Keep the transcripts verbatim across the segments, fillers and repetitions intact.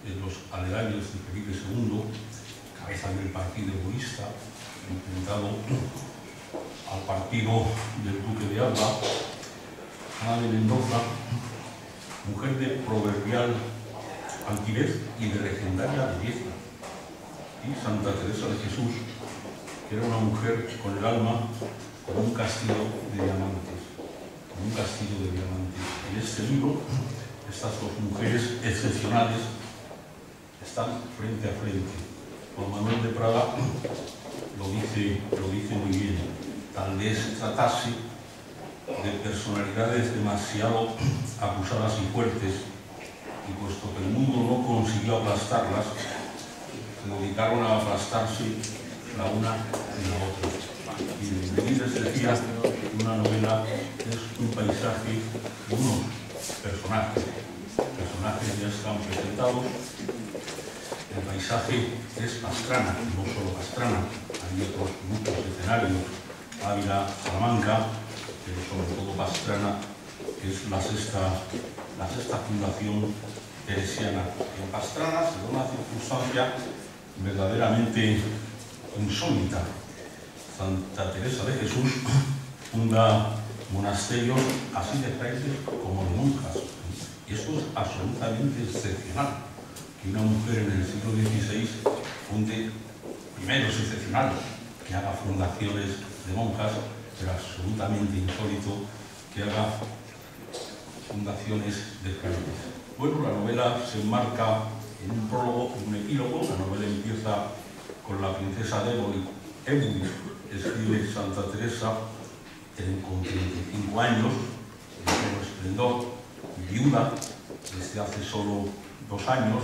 en los aledaños de Felipe segundo, cabeza del partido egoísta, enfrentado al partido del Duque de Alba, Ana de Mendoza, mujer de proverbial altivez y de legendaria belleza, y Santa Teresa de Jesús, que era una mujer con el alma como un castillo de diamantes, como un castillo de diamantes. En este libro, estas dos mujeres excepcionales están frente a frente. Juan Manuel de Prada lo dice, lo dice muy bien. Tal vez tratase de personalidades demasiado acusadas y fuertes, y puesto que el mundo no consiguió aplastarlas, se dedicaron a aplastarse la una y la otra. Y Denis les decía, una novela es un paisaje de unos personajes. Personajes ya están presentados. El paisaje es Pastrana, no solo Pastrana, hay otros muchos escenarios, Ávila, Salamanca, pero sobre todo Pastrana, que es la sexta, la sexta fundación teresiana. En Pastrana se da una circunstancia verdaderamente insólita. Santa Teresa de Jesús funda monasterios así de frailes como de monjas. Y esto es absolutamente excepcional. Que una mujer en el siglo dieciséis funde, primero es excepcional, que haga fundaciones de monjas, pero absolutamente insólito que haga fundaciones de frailes. Bueno, la novela se enmarca en un prólogo, en un epílogo. La novela empieza con la princesa de Éboli. Éboli, escribe Santa Teresa, con treinta y cinco años, en pleno esplendor, viuda desde hace solo dos años,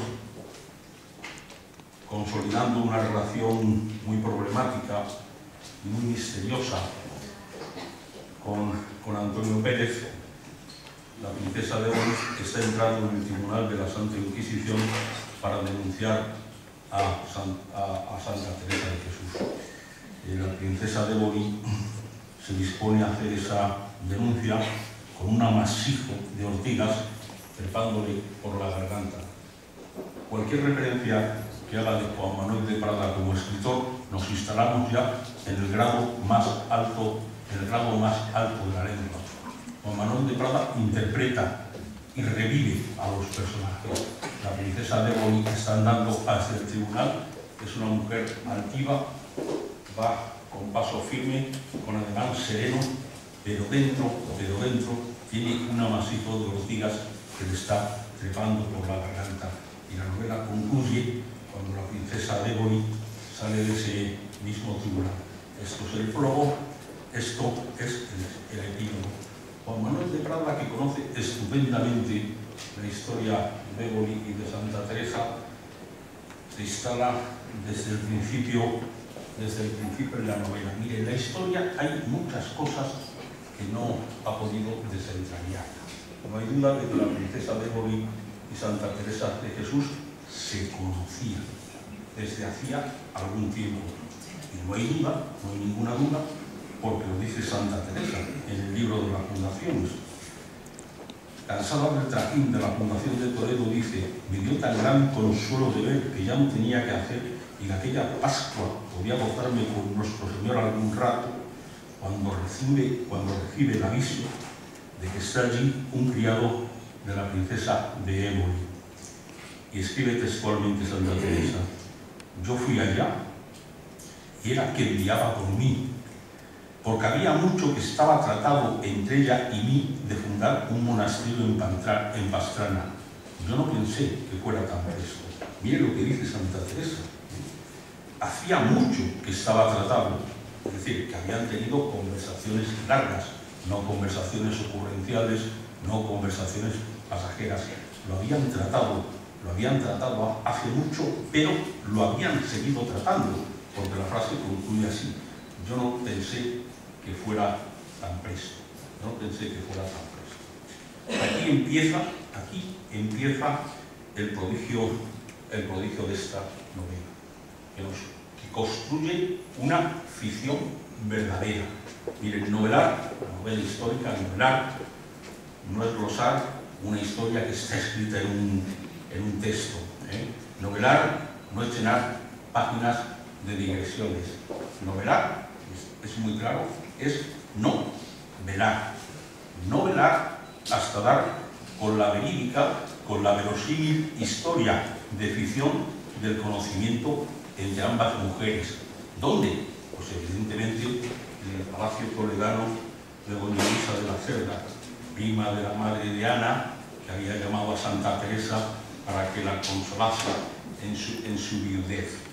consolidando una relación muy problemática y muy misteriosa con, con Antonio Pérez. La princesa de Éboli está entrando en el Tribunal de la Santa Inquisición para denunciar a, San, a, a Santa Teresa de Jesús. Eh, la princesa de Éboli se dispone a hacer esa denuncia con un amasijo de ortigas trepándole por la garganta. Cualquier referencia que haga de Juan Manuel de Prada como escritor, nos instalamos ya en el grado más alto, en el grado más alto de la lengua. Juan Manuel de Prada interpreta y revive a los personajes. La princesa de Éboli está andando hacia el tribunal, es una mujer altiva, va con paso firme, con ademán sereno, pero dentro, pero dentro tiene un amasijo de ortigas que le está trepando por la garganta. Y la novela concluye cuando la princesa de Éboli sale de ese mismo tribunal. Esto es el prólogo, esto es el, el epílogo. Juan Manuel de Prada, que conoce estupendamente la historia de Éboli y de Santa Teresa, se instala desde el principio, desde el principio en la novela. Mire, en la historia hay muchas cosas que no ha podido desentrañar. No hay duda de que la princesa de Éboli y Santa Teresa de Jesús se conocían desde hacía algún tiempo. Y no hay duda, no hay ninguna duda, porque lo dice Santa Teresa en el libro de las fundaciones. Cansada del trajín de la fundación de Toledo, dice: me dio tan gran consuelo de ver que ya no tenía que hacer, y en aquella Pascua podía gozarme con nuestro Señor algún rato, cuando recibe, cuando recibe el aviso de que está allí un criado de la princesa de Éboli. Y escribe textualmente Santa Teresa: yo fui allá y era que enviaba por mí, porque había mucho que estaba tratado entre ella y mí de fundar un monasterio en, Pantra, en Pastrana. Yo no pensé que fuera tan presto. Mire lo que dice Santa Teresa. Hacía mucho que estaba tratado, es decir, que habían tenido conversaciones largas, no conversaciones ocurrenciales, no conversaciones pasajeras. Lo habían tratado, lo habían tratado hace mucho, pero lo habían seguido tratando, porque la frase concluye así: yo no pensé que fuera tan presto, no pensé que fuera tan presto. Aquí empieza, aquí empieza el prodigio, el prodigio de esta novela, que, nos, que construye una ficción verdadera. Miren, novelar, novela histórica, novelar, no es glosar una historia que está escrita en un, en un texto, ¿eh? Novelar no es llenar páginas de digresiones. Novelar, es, es muy claro, es no velar. No velar hasta dar con la verídica, con la verosímil historia de ficción del conocimiento entre ambas mujeres. ¿Dónde? Pues evidentemente en el Palacio Toledano de doña Luisa de la Cerda, prima de la madre de Ana, que había llamado a Santa Teresa para que la consolase en su, en su viudez.